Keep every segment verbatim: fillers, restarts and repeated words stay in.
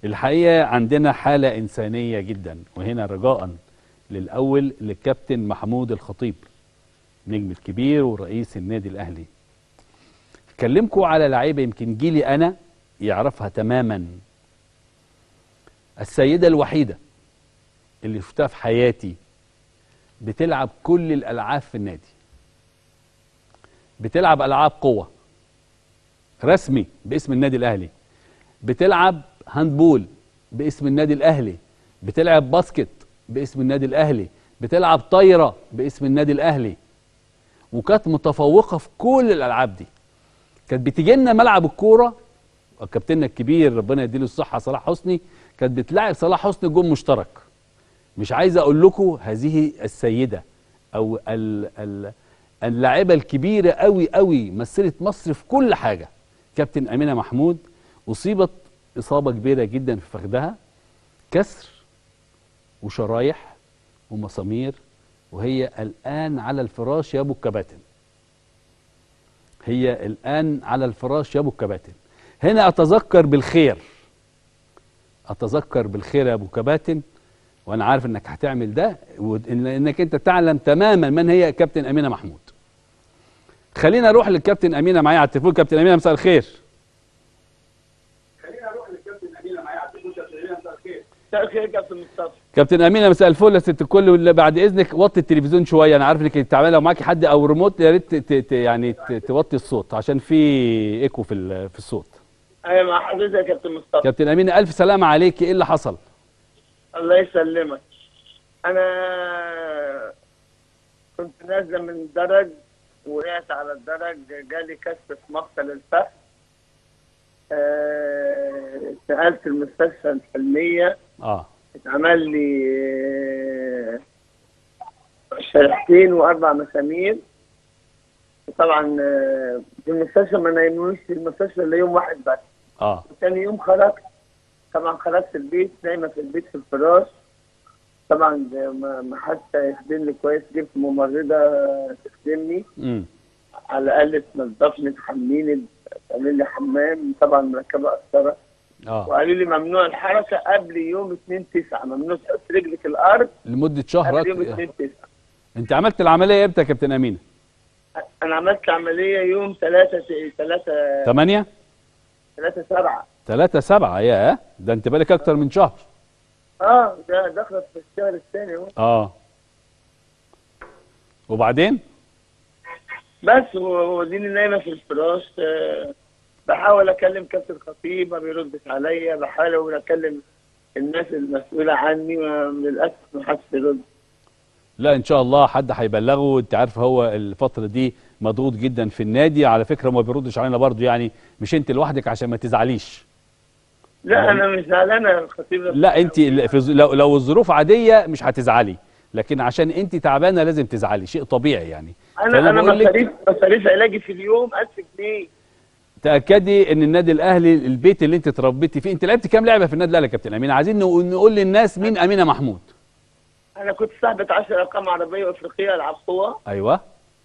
الحقيقة عندنا حالة إنسانية جدا، وهنا رجاء للأول للكابتن محمود الخطيب نجم الكبير ورئيس النادي الأهلي. أكلمكم على لعيبة يمكن جيلي أنا يعرفها تماما. السيدة الوحيدة اللي شفتها في حياتي بتلعب كل الألعاب في النادي، بتلعب ألعاب قوة رسمي باسم النادي الأهلي، بتلعب هاندبول باسم النادي الأهلي، بتلعب باسكت باسم النادي الأهلي، بتلعب طايرة باسم النادي الأهلي، وكانت متفوقة في كل الألعاب دي. كانت بتيجي لنا ملعب الكورة، كابتننا الكبير ربنا يديله الصحة صلاح حسني كانت بتلاعب صلاح حسني جون مشترك. مش عايز أقول لكم هذه السيدة أو اللاعبة الكبيرة قوي قوي مثلت مصر في كل حاجة. كابتن أمينة محمود أصيبت إصابة كبيرة جدا في فخذها، كسر وشرايح ومسامير، وهي الآن على الفراش يا أبو الكباتن. هي الآن على الفراش يا أبو الكباتن. هنا أتذكر بالخير، أتذكر بالخير يا أبو كباتن، وأنا عارف إنك هتعمل ده، وإنك أنت تعلم تماما من هي كابتن أمينة محمود. خلينا نروح للكابتن أمينة معايا على التليفون. كابتن أمينة مساء الخير. خلينا نروح للكابتن أمينة معايا على التليفون. كابتن أمينة مساء الخير. مساء الخير يا كابتن مصطفى. كابتن أمينة مساء الفل يا ست الكل، واللي بعد إذنك وطي التلفزيون شوية، أنا عارف إنك تعبانة، لو معاكي حد أو ريموت يا ريت يعني توطي الصوت عشان في إيكو في في الصوت. أيوة مع حضرتك يا كابتن مصطفى. كابتن أمينة ألف سلامة عليكي، إيه اللي حصل؟ الله يسلمك. أنا كنت نازلة من الدرج، وقعت على الدرج، جالي كسر في مفصل الفخذ. أه... سألت المستشفى الحلمية. اه اتعمل لي شريحتين وأربع مسامير. طبعا في المستشفى ما نايمونيش في المستشفى الا يوم واحد بس. اه ثاني يوم خرجت، طبعا خرجت البيت، نايمه في البيت في الفراش. طبعا ما حتى يخدمني كويس، جبت ممرضه تخدمني، امم على الاقل تنظفني تحميني، تعمل لي حمام، طبعا مركبه قسطره. اه وقالوا لي ممنوع الحركه قبل يوم اتنين تسعة، ممنوع تحط رجلك الارض لمده شهر. قبل يوم اتنين تسعة. انت عملت العمليه امتى يا كابتن أمينة؟ انا عملت عمليه يوم ثلاثة ثلاثة ثمانية ثلاثة سبعة ثلاثة سبعة. ياه، ده انت بالك اكتر من شهر. اه ده دخلت في الشهر الثاني اهو. اه وبعدين؟ بس وديني نايمه في الفراش. آه بحاول اكلم كابتن خطيب ما بيردش عليا، بحاول اكلم الناس المسؤوله عني، للاسف ما حدش بيرد. لا ان شاء الله حد هيبلغه. انت عارف هو الفتره دي مضغوط جدا في النادي، على فكره ما بيردش علينا برضو، يعني مش انت لوحدك عشان ما تزعليش. لا انا مش زعلانه يا الخطيب. لا انت لو لو الظروف عاديه مش هتزعلي، لكن عشان انت تعبانه لازم تزعلي، شيء طبيعي يعني. انا انا مصاريف مصاريف علاجي في اليوم ألف جنيه. تاكدي ان النادي الاهلي البيت اللي انت اتربيتي فيه. انت لعبت كام لعبه في النادي الاهلي يا كابتن أمينة؟ عايزين نقول للناس مين أمينة محمود. انا كنت صاحبة عشر ارقام عربيه وافريقيه العاب قوه. ايوه.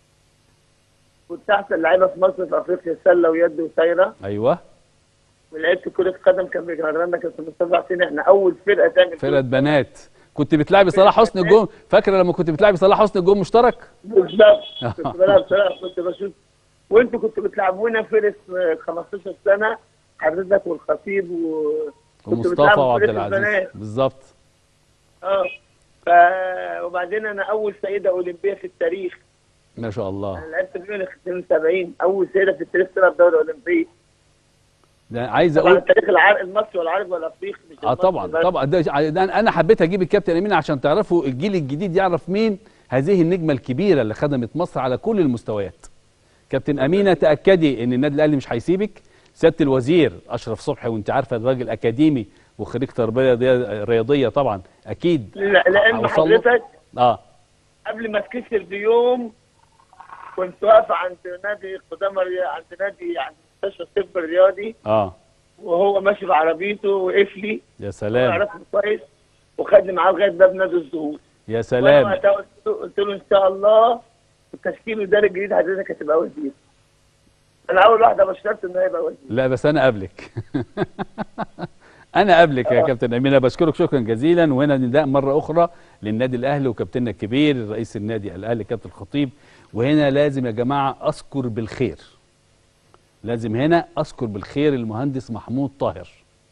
كنت احسن لعيبه في مصر في افريقيا، سله ويد وطايره. ايوه. ولعبت كره قدم، كان بيجرنا كابتن مصطفى حسين، احنا اول فرقه تعمل فرقه بنات. كنت بتلعبي صلاح حسني الجون، فاكره لما كنت بتلعبي صلاح حسني الجون مشترك؟ بالظبط. كنت بلعب صلاح، كنت بشوف، وانتوا كنتوا بتلعبونا فرقه خمستاشر سنه، حضرتك والخطيب و ومصطفى وعبد العزيز. بالظبط. اه ف وبعدين انا اول سيده اولمبيه في التاريخ. ما شاء الله. انا لعبت في ميونخ اثنين وسبعين، اول سيده في التاريخ تلعب دوري اولمبي. ده عايز اقول طبعا التاريخ العربي المصري والعربي والافريقي مش اه طبعا بس. طبعا ده, ده انا حبيت اجيب الكابتن أمينة عشان تعرفوا الجيل الجديد يعرف مين هذه النجمه الكبيره اللي خدمت مصر على كل المستويات. كابتن أمينة تاكدي ان النادي الاهلي مش هيسيبك. سياده الوزير اشرف صبحي، وانت عارفه الراجل اكاديمي وخريج تربيه رياضيه طبعا اكيد. لا لان حضرتك اه قبل ما تكسر بيوم كنت واقفه عند نادي قدامى، عند نادي عند مستشفى الطب الرياضي. اه وهو ماشي بعربيته وقف لي. يا سلام. عرفني كويس وخدني معاه لغايه باب نادي الزهور. يا سلام. وانا قلت له ان شاء الله التشكيل الاداري الجديد حضرتك هتبقى وزير. انا اول واحده بشرت ان هو يبقى وزير. لا بس انا قبلك. انا قبلك يا كابتن امين، بشكرك شكرا جزيلا. وهنا نداء مره اخرى للنادي الاهلي وكابتننا الكبير رئيس النادي الاهلي كابتن الخطيب. وهنا لازم يا جماعه اذكر بالخير، لازم هنا اذكر بالخير المهندس محمود طاهر،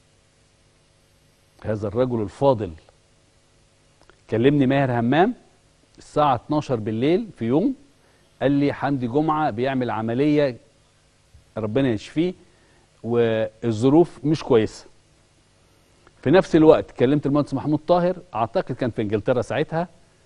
هذا الرجل الفاضل. كلمني ماهر همام الساعه اتناشر بالليل في يوم، قال لي حمدي جمعه بيعمل عمليه ربنا يشفيه والظروف مش كويسه. في نفس الوقت كلمت المهندس محمود طاهر، اعتقد كان في انجلترا ساعتها،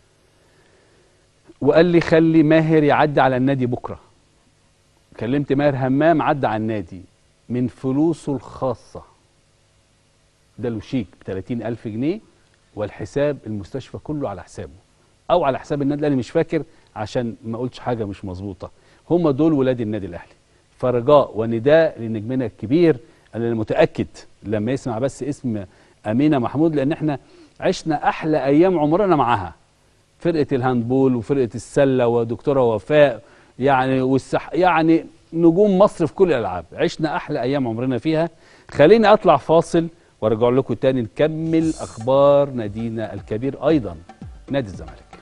وقال لي خلي ماهر يعدي على النادي بكره. كلمت ماهر همام، عدى على النادي من فلوسه الخاصه، ده له شيك ب تلاتين ألف جنيه، والحساب المستشفى كله على حسابه او على حساب النادي الاهلي، مش فاكر عشان ما اقولش حاجه مش مظبوطه. هم دول ولاد النادي الاهلي. فرجاء ونداء لنجمنا الكبير، انا متاكد لما يسمع بس اسم امينه محمود، لان احنا عشنا احلى ايام عمرنا معاها، فرقه الهاندبول وفرقه السله ودكتوره وفاء يعني والسح يعني نجوم مصر في كل الالعاب، عشنا احلى ايام عمرنا فيها. خليني اطلع فاصل وارجع لكم تاني نكمل اخبار نادينا الكبير ايضا نادي الزمالك.